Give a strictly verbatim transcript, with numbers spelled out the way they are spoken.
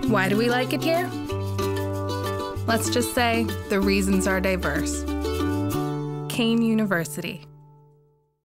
Why do we like it here? Let's just say the reasons are diverse. Kean University.